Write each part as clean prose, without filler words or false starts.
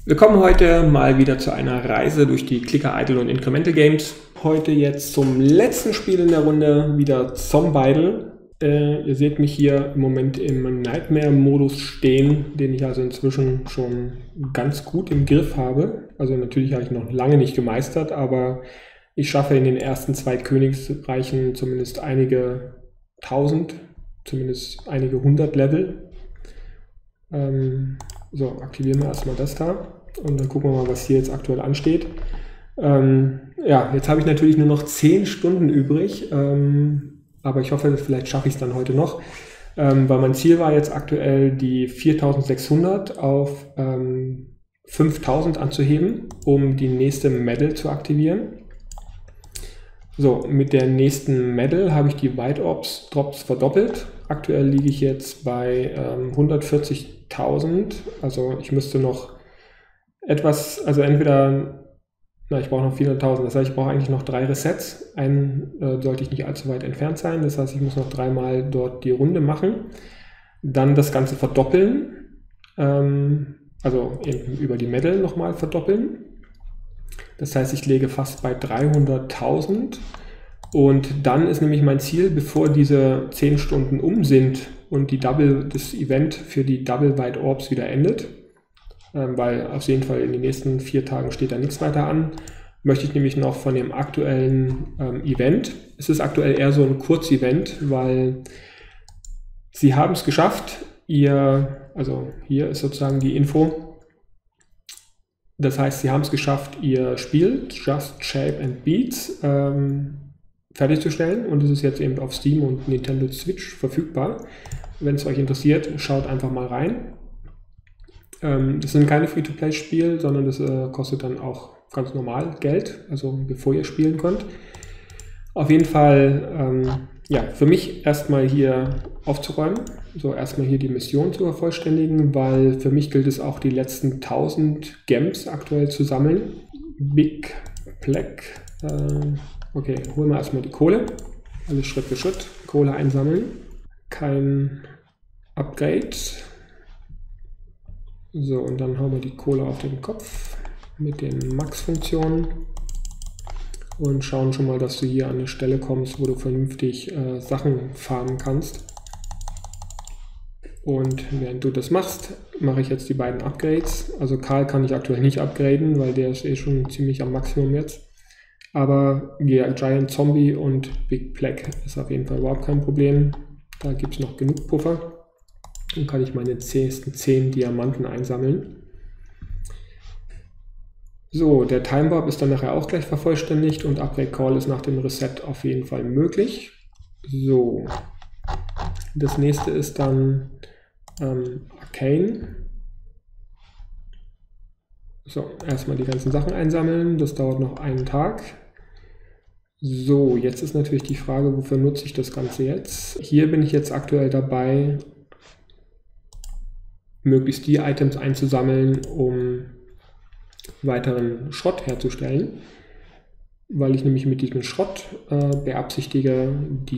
Wir kommen heute mal wieder zu einer Reise durch die Clicker Idle und Incremental Games. Heute jetzt zum letzten Spiel in der Runde, wieder Zombeidle. Ihr seht mich hier im Moment im Nightmare-Modus stehen, den ich also inzwischen schon ganz gut im Griff habe. Also natürlich habe ich noch lange nicht gemeistert, aber ich schaffe in den ersten 2 Königsreichen zumindest einige 1000, zumindest einige 100 Level. So, aktivieren wir erstmal das da und dann gucken wir mal, was hier jetzt aktuell ansteht. Ja, jetzt habe ich natürlich nur noch 10 Stunden übrig, aber ich hoffe, vielleicht schaffe ich es dann heute noch, weil mein Ziel war jetzt aktuell die 4600 auf 5000 anzuheben, um die nächste Medal zu aktivieren. So, mit der nächsten Medal habe ich die White Orbs Drops verdoppelt. Aktuell liege ich jetzt bei 140.000, also ich müsste noch etwas, also entweder, ich brauche noch 400.000, das heißt, ich brauche eigentlich noch 3 Resets. Einen sollte ich nicht allzu weit entfernt sein, das heißt, ich muss noch 3-mal dort die Runde machen. Dann das Ganze verdoppeln, also eben über die Medal nochmal verdoppeln. Das heißt, ich lege fast bei 300.000 und dann ist nämlich mein Ziel, bevor diese 10 Stunden um sind und das Event für die Double White Orbs wieder endet, weil auf jeden Fall in den nächsten 4 Tagen steht da nichts weiter an, möchte ich nämlich noch von dem aktuellen Event, es ist aktuell eher so ein Kurzevent, weil sie haben es geschafft, also hier ist sozusagen die Info. Das heißt, sie haben es geschafft, ihr Spiel Just Shape and Beats fertigzustellen und es ist jetzt eben auf Steam und Nintendo Switch verfügbar. Wenn es euch interessiert, schaut einfach mal rein. Das sind keine Free-to-Play-Spiele, sondern das kostet dann auch ganz normal Geld, also bevor ihr spielen könnt. Auf jeden Fall, ja, für mich erstmal hier aufzuräumen, so erstmal hier die Mission zu vervollständigen, weil für mich gilt es auch, die letzten 1000 Gems aktuell zu sammeln. Big Black, okay, holen wir erstmal die Kohle, alles Schritt für Schritt, Kohle einsammeln, kein Upgrade. So, und dann hauen wir die Kohle auf den Kopf mit den Max-Funktionen. Und schauen schon mal, dass du hier an eine Stelle kommst, wo du vernünftig Sachen farmen kannst. Und während du das machst, mache ich jetzt die beiden Upgrades. Also Karl kann ich aktuell nicht upgraden, weil der ist schon ziemlich am Maximum jetzt. Aber Giant Zombie und Big Black ist auf jeden Fall überhaupt kein Problem. Da gibt es noch genug Puffer. Dann kann ich meine 10 Diamanten einsammeln. So, der Time Warp ist dann nachher auch gleich vervollständigt und Upgrade Call ist nach dem Reset auf jeden Fall möglich. So, das nächste ist dann Arcane. So, erstmal die ganzen Sachen einsammeln, das dauert noch einen Tag. So, jetzt ist natürlich die Frage, wofür nutze ich das Ganze jetzt? Hier bin ich jetzt aktuell dabei, möglichst die Items einzusammeln, um weiteren Schrott herzustellen, weil ich nämlich mit diesem Schrott beabsichtige,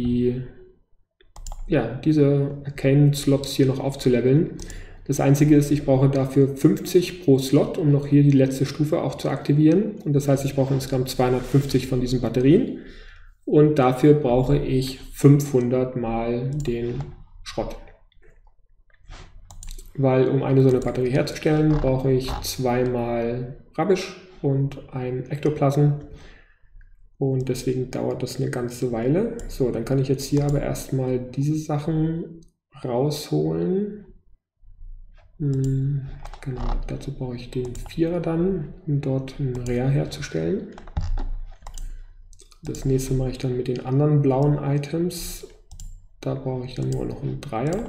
diese Arcane-Slots hier noch aufzuleveln. Das einzige ist, ich brauche dafür 50 pro Slot, um noch hier die letzte Stufe auch zu aktivieren. Und das heißt, ich brauche insgesamt 250 von diesen Batterien. Und dafür brauche ich 500 mal den Schrott. Weil um eine so eine Batterie herzustellen, brauche ich 2-mal Rubbish und ein Ektoplasm. Und deswegen dauert das eine ganze Weile. So, dann kann ich jetzt hier aber erstmal diese Sachen rausholen. Genau, dazu brauche ich den 4er dann, um dort ein Rare herzustellen. Das nächste mache ich dann mit den anderen blauen Items. Da brauche ich dann nur noch einen 3er.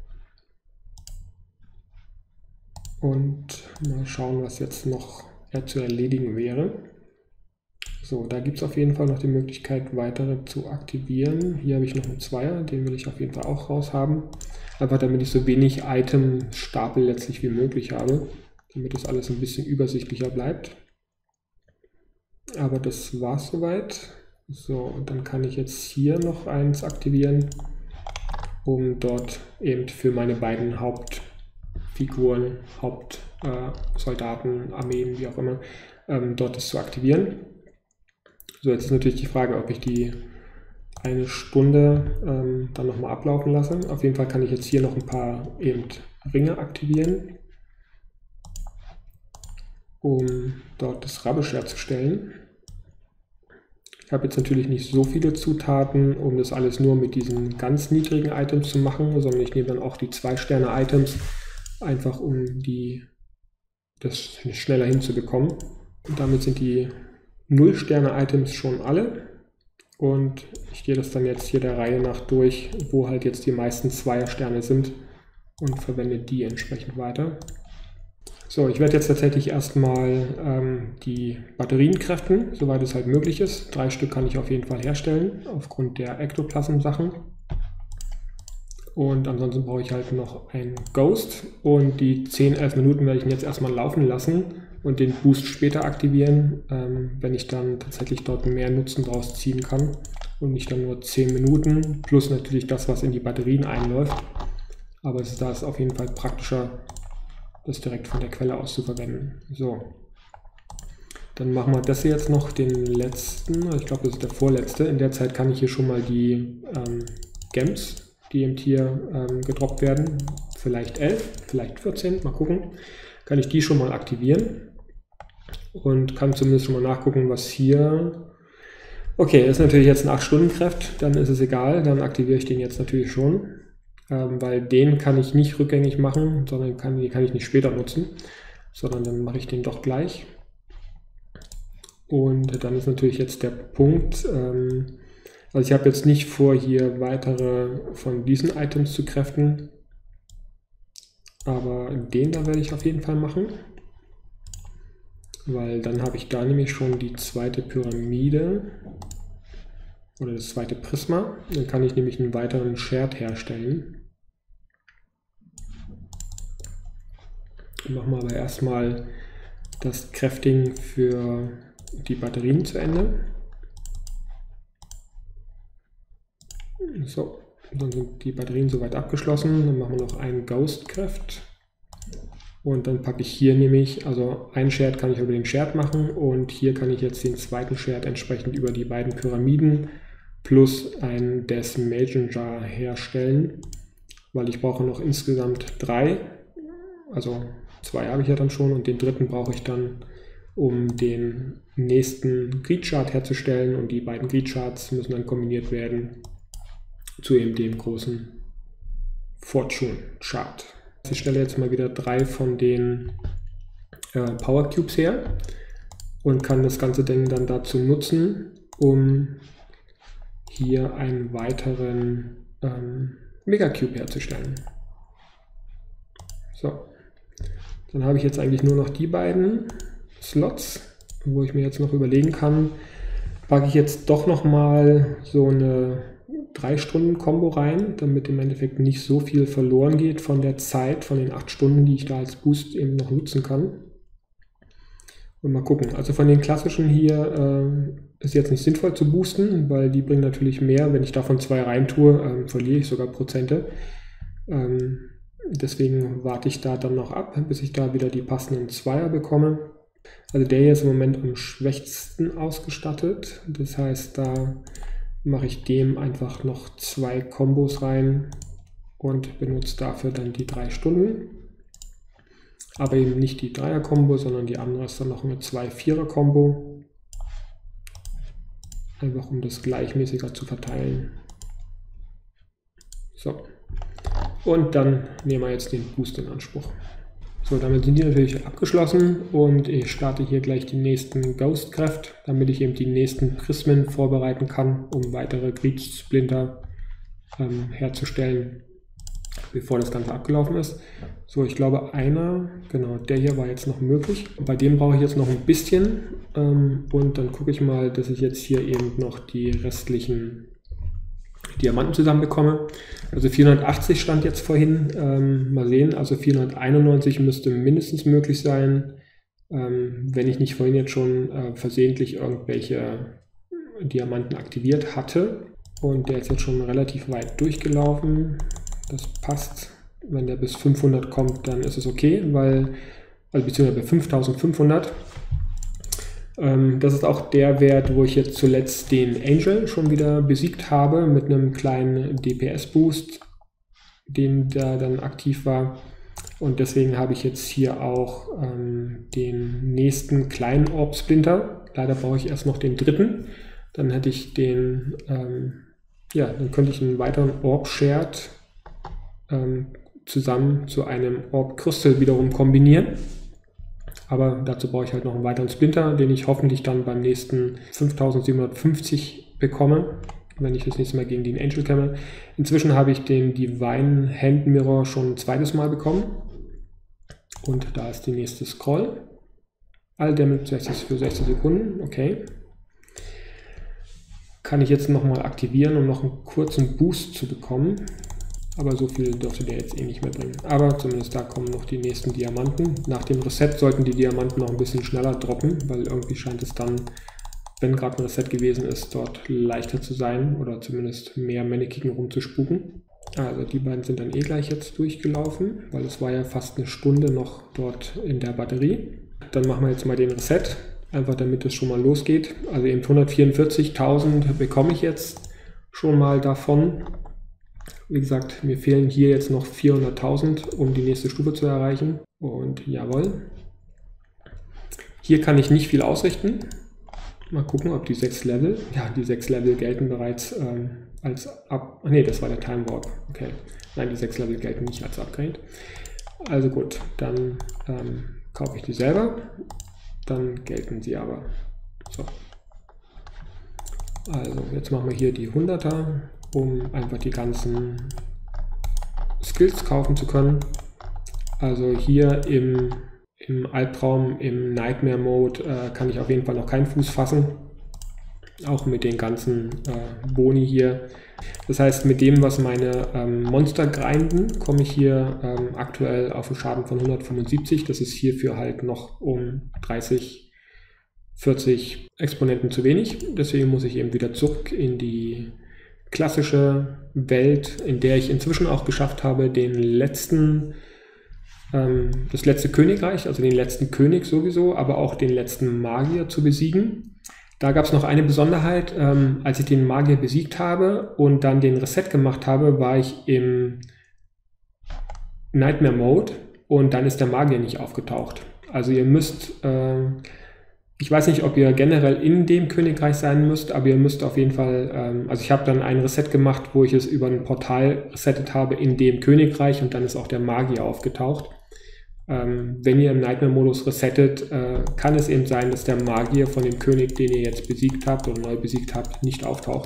Und mal schauen, was jetzt noch zu erledigen wäre. So, da gibt es auf jeden Fall noch die Möglichkeit, weitere zu aktivieren. Hier habe ich noch einen 2er, den will ich auf jeden Fall auch raus haben. Einfach damit ich so wenig Itemstapel letztlich wie möglich habe, damit das alles ein bisschen übersichtlicher bleibt. Aber das war es soweit. So, und dann kann ich jetzt hier noch eins aktivieren, um dort eben für meine beiden Hauptfiguren, Soldaten, Armeen, wie auch immer, dort das zu aktivieren. So, jetzt ist natürlich die Frage, ob ich die eine Stunde dann nochmal ablaufen lasse. Auf jeden Fall kann ich jetzt hier noch ein paar eben Ringe aktivieren, um dort das Rubbish herzustellen. Ich habe jetzt natürlich nicht so viele Zutaten, um das alles nur mit diesen ganz niedrigen Items zu machen, sondern ich nehme dann auch die 2-Sterne-Items, einfach um das schneller hinzubekommen. Und damit sind die 0-Sterne-Items schon alle. Und ich gehe das dann jetzt hier der Reihe nach durch, wo halt jetzt die meisten 2er-Sterne sind und verwende die entsprechend weiter. So, ich werde jetzt tatsächlich erstmal die Batterien craften, soweit es halt möglich ist. 3 Stück kann ich auf jeden Fall herstellen, aufgrund der Ektoplasm-Sachen. Und ansonsten brauche ich halt noch einen Ghost. Und die 10-11 Minuten werde ich ihn jetzt erstmal laufen lassen und den Boost später aktivieren, wenn ich dann tatsächlich dort mehr Nutzen draus ziehen kann. Und nicht dann nur 10 Minuten, plus natürlich das, was in die Batterien einläuft. Aber da ist auf jeden Fall praktischer, das direkt von der Quelle aus zu verwenden. So, dann machen wir das hier jetzt noch, den letzten, ich glaube das ist der vorletzte. In der Zeit kann ich hier schon mal die Gems, die eben hier gedroppt werden, vielleicht 11, vielleicht 14, mal gucken, kann ich die schon mal aktivieren und kann zumindest schon mal nachgucken, was hier... Okay, das ist natürlich jetzt ein 8-Stunden-Craft, dann ist es egal, dann aktiviere ich den jetzt natürlich schon. Weil den kann ich nicht rückgängig machen, sondern den kann ich nicht später nutzen, sondern dann mache ich den doch gleich. Und dann ist natürlich jetzt der Punkt, also ich habe jetzt nicht vor, hier weitere von diesen Items zu craften, aber den da werde ich auf jeden Fall machen, weil dann habe ich da nämlich schon die zweite Pyramide oder das zweite Prisma. Dann kann ich nämlich einen weiteren Shard herstellen. Machen wir aber erstmal das Crafting für die Batterien zu Ende. So, dann sind die Batterien soweit abgeschlossen. Dann machen wir noch einen Ghost Craft. Und dann packe ich hier nämlich, also ein Shard kann ich über den Shard machen und hier kann ich jetzt den zweiten Shard entsprechend über die beiden Pyramiden plus ein Desmation Jar herstellen, weil ich brauche noch insgesamt 3, also 2 habe ich ja dann schon und den dritten brauche ich dann, um den nächsten Greed Shard herzustellen und die beiden Greed Shards müssen dann kombiniert werden zu eben dem großen Fortune Shard. Ich stelle jetzt mal wieder 3 von den Power Cubes her und kann das ganze Ding dann dazu nutzen, um hier einen weiteren Mega Cube herzustellen. So, dann habe ich jetzt eigentlich nur noch die beiden Slots, wo ich mir jetzt noch überlegen kann, packe ich jetzt doch noch mal so eine 3-Stunden-Kombo rein, damit im Endeffekt nicht so viel verloren geht von der Zeit, von den 8 Stunden, die ich da als Boost eben noch nutzen kann. Und mal gucken. Also von den klassischen hier ist jetzt nicht sinnvoll zu boosten, weil die bringen natürlich mehr. Wenn ich davon 2 rein tue, verliere ich sogar Prozente. Deswegen warte ich da dann noch ab, bis ich da wieder die passenden 2er bekomme. Also der hier ist im Moment am schwächsten ausgestattet. Das heißt, da mache ich dem einfach noch 2 Kombos rein und benutze dafür dann die 3 Stunden. Aber eben nicht die 3er-Kombo, sondern die andere ist dann noch eine 2-4er-Kombo. Einfach um das gleichmäßiger zu verteilen. So. Und dann nehmen wir jetzt den Boost in Anspruch. So, damit sind die natürlich abgeschlossen und ich starte hier gleich die nächsten Ghost Craft, damit ich eben die nächsten Prismen vorbereiten kann, um weitere Greed Splinter herzustellen, bevor das Ganze abgelaufen ist. So, ich glaube genau, der hier war jetzt noch möglich. Bei dem brauche ich jetzt noch ein bisschen und dann gucke ich mal, dass ich jetzt hier eben noch die restlichen Diamanten zusammenbekomme. Also 480 stand jetzt vorhin, mal sehen, also 491 müsste mindestens möglich sein, wenn ich nicht vorhin jetzt schon versehentlich irgendwelche Diamanten aktiviert hatte. Und der ist jetzt schon relativ weit durchgelaufen. Das passt. Wenn der bis 500 kommt, dann ist es okay, weil also beziehungsweise bei 5500. Das ist auch der Wert, wo ich jetzt zuletzt den Angel schon wieder besiegt habe mit einem kleinen DPS-Boost, der dann aktiv war. Und deswegen habe ich jetzt hier auch den nächsten kleinen Orb-Splinter. Leider brauche ich erst noch den dritten. Dann hätte ich den, dann könnte ich einen weiteren Orb-Shared zusammen zu einem Orb-Crystal wiederum kombinieren. Aber dazu brauche ich halt noch einen weiteren Splinter, den ich hoffentlich dann beim nächsten 5750 bekomme, wenn ich das nächste Mal gegen den Angel käme. Inzwischen habe ich den Divine Hand Mirror schon ein zweites Mal bekommen. Und da ist die nächste Scroll. All Damage für 60 Sekunden. Okay. Kann ich jetzt nochmal aktivieren, um noch einen kurzen Boost zu bekommen. Aber so viel dürfte der jetzt eh nicht mehr bringen. Aber zumindest da kommen noch die nächsten Diamanten. Nach dem Reset sollten die Diamanten noch ein bisschen schneller droppen, weil irgendwie scheint es dann, wenn gerade ein Reset gewesen ist, dort leichter zu sein oder zumindest mehr Mannequin rumzuspuken. Also die beiden sind dann eh gleich jetzt durchgelaufen, weil es war ja fast eine Stunde noch dort in der Batterie. Dann machen wir jetzt mal den Reset, einfach damit es schon mal losgeht. Also eben 144.000 bekomme ich jetzt schon mal davon. Wie gesagt, mir fehlen hier jetzt noch 400.000, um die nächste Stufe zu erreichen. Und jawohl. Hier kann ich nicht viel ausrichten. Mal gucken, ob die 6 Level, ja, die 6 Level gelten bereits als ne, das war der Time Warp. Okay, nein, die 6 Level gelten nicht als Upgrade. Also gut, dann kaufe ich die selber. Dann gelten sie aber. So. Also jetzt machen wir hier die 100er. Um einfach die ganzen Skills kaufen zu können. Also hier im Albtraum, im Nightmare Mode kann ich auf jeden Fall noch keinen Fuß fassen. Auch mit den ganzen Boni hier. Das heißt, mit dem, was meine Monster grinden, komme ich hier aktuell auf einen Schaden von 175. Das ist hierfür halt noch um 30, 40 Exponenten zu wenig. Deswegen muss ich eben wieder zurück in die klassische Welt, in der ich inzwischen auch geschafft habe, das letzte Königreich, also den letzten König sowieso, aber auch den letzten Magier zu besiegen. Da gab es noch eine Besonderheit, als ich den Magier besiegt habe und dann den Reset gemacht habe, war ich im Nightmare Mode und dann ist der Magier nicht aufgetaucht. Also ihr müsst ich weiß nicht, ob ihr generell in dem Königreich sein müsst, aber ihr müsst auf jeden Fall, also ich habe dann ein Reset gemacht, wo ich es über ein Portal resettet habe in dem Königreich und dann ist auch der Magier aufgetaucht. Wenn ihr im Nightmare-Modus resettet, kann es eben sein, dass der Magier von dem König, den ihr jetzt besiegt habt oder neu besiegt habt, nicht auftaucht.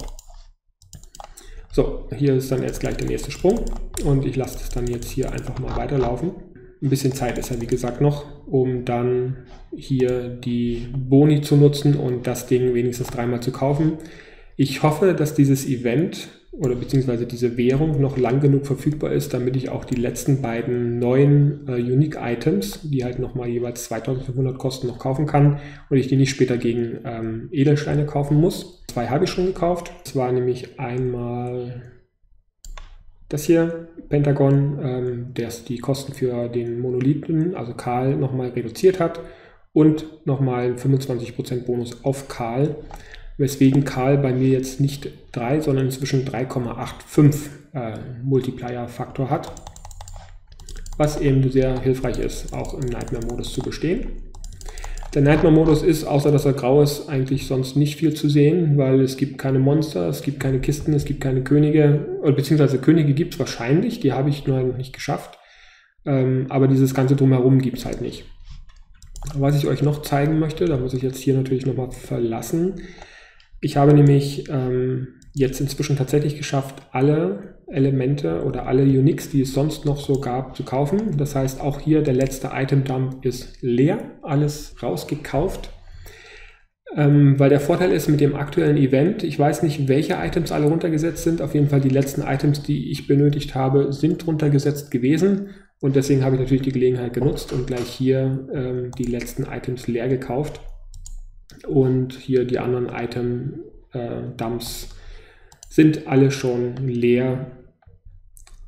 So, hier ist dann jetzt gleich der nächste Sprung und ich lasse das dann jetzt hier einfach mal weiterlaufen. Ein bisschen Zeit ist ja wie gesagt noch, um dann hier die Boni zu nutzen und das Ding wenigstens 3-mal zu kaufen. Ich hoffe, dass dieses Event oder beziehungsweise diese Währung noch lang genug verfügbar ist, damit ich auch die letzten beiden neuen Unique Items, die halt nochmal jeweils 2500 kosten, noch kaufen kann und ich die nicht später gegen Edelsteine kaufen muss. 2 habe ich schon gekauft. Das war nämlich einmal das hier, Pentagon, das die Kosten für den Monolithen, also Karl, nochmal reduziert hat und nochmal 25% Bonus auf Karl, weswegen Karl bei mir jetzt nicht 3, sondern inzwischen 3,85 Multiplier-Faktor hat, was eben sehr hilfreich ist, auch im Nightmare-Modus zu bestehen. Der Nightmare-Modus ist, außer dass er grau ist, eigentlich sonst nicht viel zu sehen, weil es gibt keine Monster, es gibt keine Kisten, es gibt keine Könige, beziehungsweise Könige gibt es wahrscheinlich, die habe ich nur noch nicht geschafft, aber dieses ganze Drumherum gibt es halt nicht. Was ich euch noch zeigen möchte, da muss ich jetzt hier natürlich nochmal verlassen. Ich habe nämlich jetzt inzwischen tatsächlich geschafft, alle Elemente oder alle Uniques, die es sonst noch so gab, zu kaufen. Das heißt, auch hier der letzte Item-Dump ist leer, alles rausgekauft. Weil der Vorteil ist mit dem aktuellen Event, ich weiß nicht, welche Items alle runtergesetzt sind, auf jeden Fall die letzten Items, die ich benötigt habe, sind runtergesetzt gewesen und deswegen habe ich natürlich die Gelegenheit genutzt und gleich hier die letzten Items leer gekauft und hier die anderen Item-Dumps sind alle schon leer,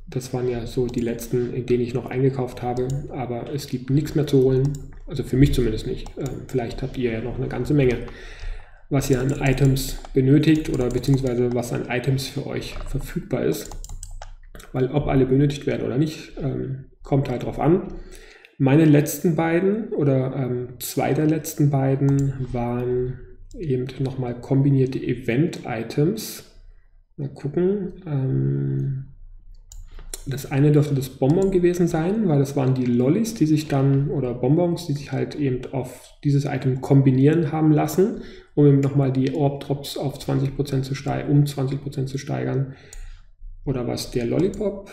Das waren ja so die letzten, in denen ich noch eingekauft habe, aber es gibt nichts mehr zu holen, also für mich zumindest nicht. Vielleicht habt ihr ja noch eine ganze Menge, was ihr an Items benötigt oder beziehungsweise was an Items für euch verfügbar ist. Weil ob alle benötigt werden oder nicht, kommt halt drauf an. Meine letzten beiden oder zwei der letzten beiden waren eben nochmal kombinierte Event-Items. Mal gucken. Das eine dürfte das Bonbon gewesen sein, weil das waren die Lollis, die sich dann, oder Bonbons, die sich halt eben auf dieses Item kombinieren haben lassen, um eben nochmal die Orb-Drops auf 20% zu steigern, um 20% zu steigern. Oder was der Lollipop?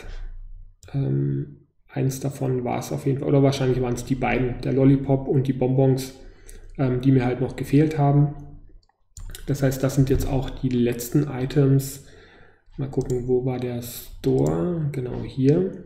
Eins davon war es auf jeden Fall, oder wahrscheinlich waren es die beiden, der Lollipop und die Bonbons, die mir halt noch gefehlt haben. Das heißt, das sind jetzt auch die letzten Items. Mal gucken, wo war der Store? Genau hier.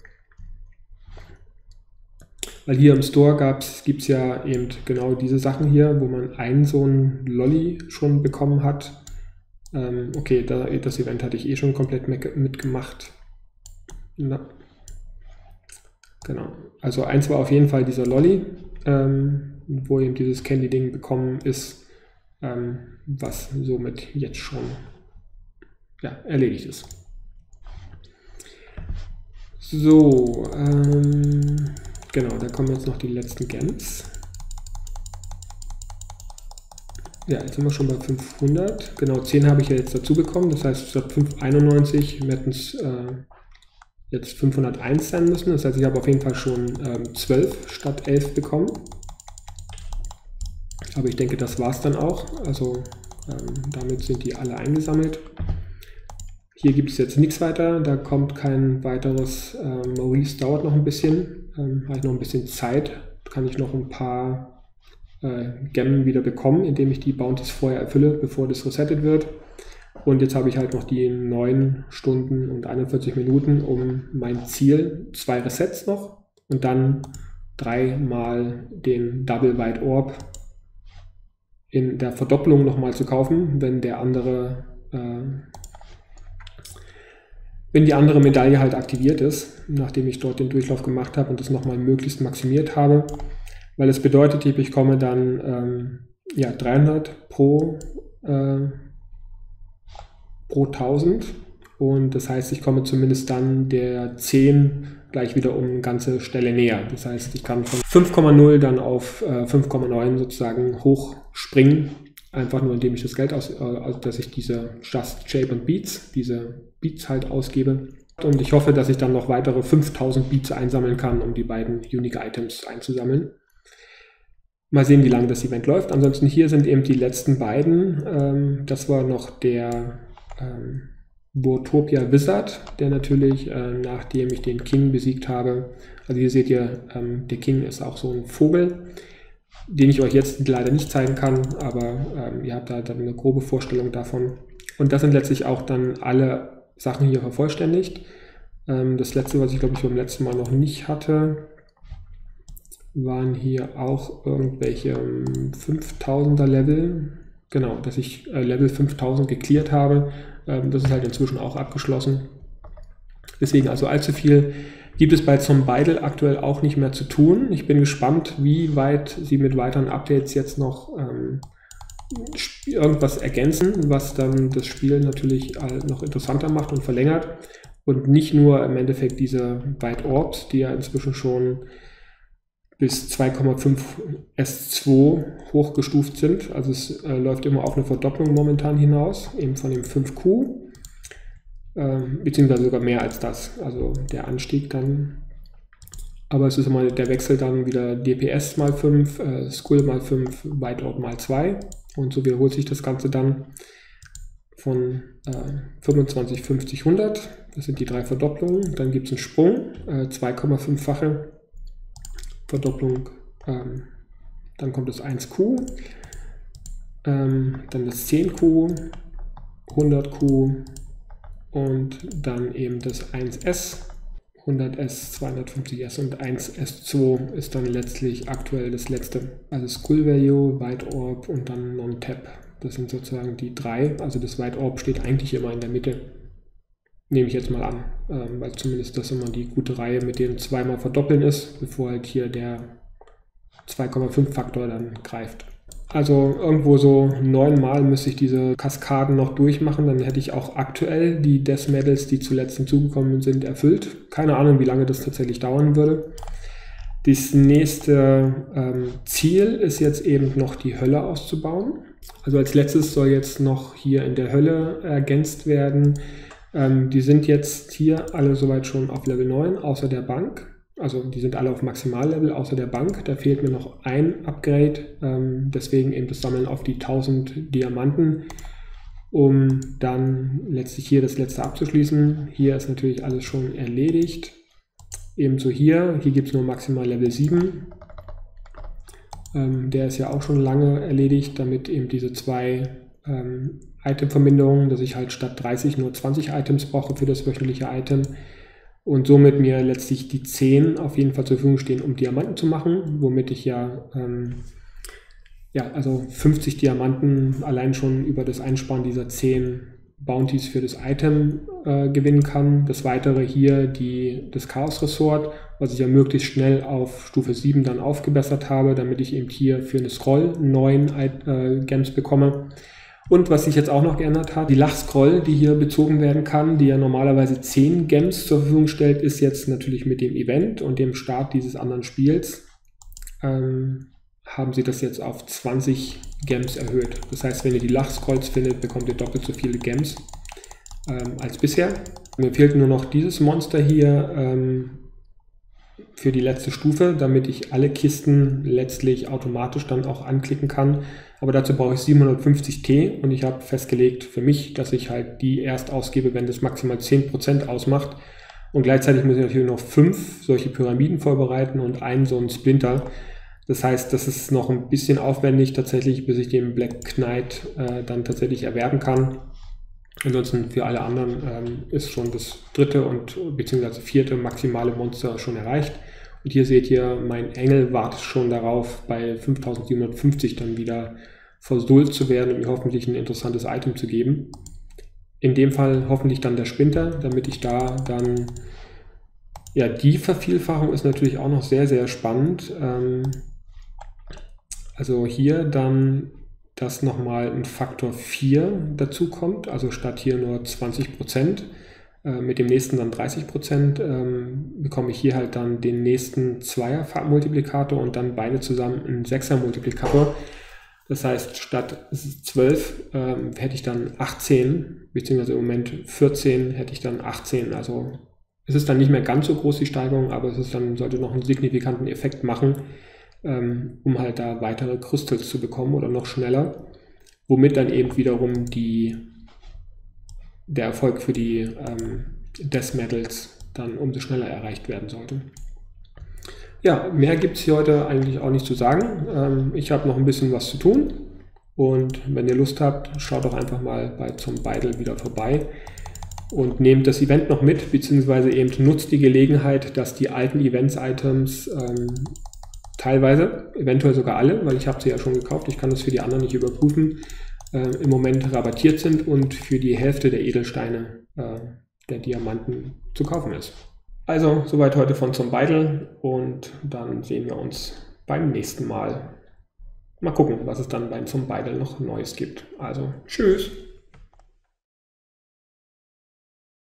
Weil hier im Store gibt es ja eben genau diese Sachen hier, wo man einen so einen Lolli schon bekommen hat. Okay, das Event hatte ich eh schon komplett mitgemacht. Na. Genau. Also eins war auf jeden Fall dieser Lolli, wo eben dieses Candy-Ding bekommen ist, was somit jetzt schon erledigt ist. So, genau, da kommen jetzt noch die letzten Gems. Ja, jetzt sind wir schon bei 500. Genau, 10 habe ich ja jetzt dazu bekommen. Das heißt, statt 591 hätten es jetzt 501 sein müssen. Das heißt, ich habe auf jeden Fall schon 12 statt 11 bekommen. Aber ich denke, das war es dann auch. Also damit sind die alle eingesammelt. Hier gibt es jetzt nichts weiter, da kommt kein weiteres. Maurice dauert noch ein bisschen, habe ich noch ein bisschen Zeit, kann ich noch ein paar Gem wieder bekommen, indem ich die Bounties vorher erfülle, bevor das resettet wird. Und jetzt habe ich halt noch die 9 Stunden und 41 Minuten, um mein Ziel, 2 Resets noch und dann 3 mal den Double White Orb in der Verdopplung nochmal zu kaufen, wenn die andere Medaille halt aktiviert ist, nachdem ich dort den Durchlauf gemacht habe und das nochmal möglichst maximiert habe. Weil es bedeutet, ich bekomme dann 300 pro 1000 und das heißt, ich komme zumindest dann der 10 gleich wieder um eine ganze Stelle näher. Das heißt, ich kann von 5,0 dann auf 5,9 sozusagen hochspringen, einfach nur indem ich das Geld dass ich diese Just Shape and Beats, diese Beats halt ausgebe. Und ich hoffe, dass ich dann noch weitere 5000 Beats einsammeln kann, um die beiden Unique Items einzusammeln. Mal sehen, wie lange das Event läuft. Ansonsten hier sind eben die letzten beiden. Das war noch der Boartopia Wizard, der natürlich, nachdem ich den King besiegt habe, also hier seht ihr, der King ist auch so ein Vogel, den ich euch jetzt leider nicht zeigen kann, aber ihr habt da dann eine grobe Vorstellung davon. Und das sind letztlich auch dann alle Sachen hier vervollständigt. Das letzte, was ich glaube ich beim letzten Mal noch nicht hatte, waren hier auch irgendwelche 5000er Level. Genau, dass ich Level 5000 gecleart habe. Das ist halt inzwischen auch abgeschlossen. Deswegen also allzu viel gibt es bei Zombiedle aktuell auch nicht mehr zu tun. Ich bin gespannt, wie weit sie mit weiteren Updates jetzt noch irgendwas ergänzen, was dann das Spiel natürlich noch interessanter macht und verlängert. Und nicht nur im Endeffekt diese White Orbs, die ja inzwischen schon bis 2,5 S2 hochgestuft sind. Also es läuft immer auf eine Verdopplung momentan hinaus, eben von dem 5Q, beziehungsweise sogar mehr als das, also der Anstieg dann. Aber es ist immer der Wechsel dann wieder DPS mal 5, Skull mal 5, White Orb mal 2 und so wiederholt sich das Ganze dann von 25, 50, 100. Das sind die 3 Verdopplungen. Dann gibt es einen Sprung, 2,5-fache Verdopplung, dann kommt das 1Q, dann das 10Q, 100Q und dann eben das 1S, 100S, 250S und 1S2 ist dann letztlich aktuell das letzte. Also Skull Value, White Orb und dann Non-Tap. Das sind sozusagen die 3, also das White Orb steht eigentlich immer in der Mitte. Nehme ich jetzt mal an, weil zumindest das immer die gute Reihe mit dem zweimal verdoppeln ist, bevor halt hier der 2,5 Faktor dann greift. Also irgendwo so 9 Mal müsste ich diese Kaskaden noch durchmachen, dann hätte ich auch aktuell die Death Medals, die zuletzt hinzugekommen sind, erfüllt. Keine Ahnung, wie lange das tatsächlich dauern würde. Das nächste Ziel ist jetzt eben noch die Hölle auszubauen. Also als letztes soll jetzt noch hier in der Hölle ergänzt werden. Die sind jetzt hier alle soweit schon auf Level 9, außer der Bank. Also die sind alle auf Maximallevel, außer der Bank. Da fehlt mir noch ein Upgrade, deswegen eben das Sammeln auf die 1000 Diamanten, um dann letztlich hier das letzte abzuschließen. Hier ist natürlich alles schon erledigt. Ebenso hier gibt es nur maximal Level 7. Der ist ja auch schon lange erledigt, damit eben diese 2 Item-Verminderungen, dass ich halt statt 30 nur 20 Items brauche für das wöchentliche Item. Und somit mir letztlich die 10 auf jeden Fall zur Verfügung stehen, um Diamanten zu machen, womit ich also 50 Diamanten allein schon über das Einsparen dieser 10 Bounties für das Item gewinnen kann. Das weitere hier das Chaos Resort, was ich ja möglichst schnell auf Stufe 7 dann aufgebessert habe, damit ich eben hier für eine Scroll 9 Gems bekomme. Und was sich jetzt auch noch geändert hat, die Lachscroll, die hier bezogen werden kann, die ja normalerweise 10 Gems zur Verfügung stellt, ist jetzt natürlich mit dem Event und dem Start dieses anderen Spiels, haben sie das jetzt auf 20 Gems erhöht. Das heißt, wenn ihr die Lachscrolls findet, bekommt ihr doppelt so viele Gems als bisher. Mir fehlt nur noch dieses Monster hier für die letzte Stufe, damit ich alle Kisten letztlich automatisch dann auch anklicken kann. Aber dazu brauche ich 750 T und ich habe festgelegt für mich, dass ich halt die erst ausgebe, wenn das maximal 10% ausmacht. Und gleichzeitig muss ich natürlich noch 5 solche Pyramiden vorbereiten und einen so einen Splinter. Das heißt, das ist noch ein bisschen aufwendig tatsächlich, bis ich den Black Knight dann tatsächlich erwerben kann. Ansonsten für alle anderen ist schon das 3. und beziehungsweise 4. maximale Monster schon erreicht. Und hier seht ihr, mein Engel wartet schon darauf, bei 5750 dann wieder versohlt zu werden, um mir hoffentlich ein interessantes Item zu geben. In dem Fall hoffentlich dann der Splinter, damit ich da dann, ja, die Vervielfachung ist natürlich auch noch sehr, sehr spannend. Also hier dann, dass nochmal ein Faktor 4 dazu kommt, also statt hier nur 20%, mit dem nächsten dann 30%, bekomme ich hier halt dann den nächsten 2er-Multiplikator und dann beide zusammen einen 6er-Multiplikator. Das heißt, statt 12 hätte ich dann 18, beziehungsweise im Moment 14 hätte ich dann 18. Also es ist dann nicht mehr ganz so groß die Steigerung, aber sollte noch einen signifikanten Effekt machen, um halt da weitere Crystals zu bekommen oder noch schneller, womit dann eben wiederum der Erfolg für die Death Medals dann umso schneller erreicht werden sollte. Ja, mehr gibt es hier heute eigentlich auch nicht zu sagen. Ich habe noch ein bisschen was zu tun und wenn ihr Lust habt, schaut doch einfach mal bei Zombeidle wieder vorbei und nehmt das Event noch mit, beziehungsweise eben nutzt die Gelegenheit, dass die alten Events-Items teilweise, eventuell sogar alle, weil ich habe sie ja schon gekauft, ich kann das für die anderen nicht überprüfen, im Moment rabattiert sind und für die Hälfte der Edelsteine der Diamanten zu kaufen ist. Also, soweit heute von Zombeidle und dann sehen wir uns beim nächsten Mal. Mal gucken, was es dann beim Zombeidle noch Neues gibt. Also, tschüss!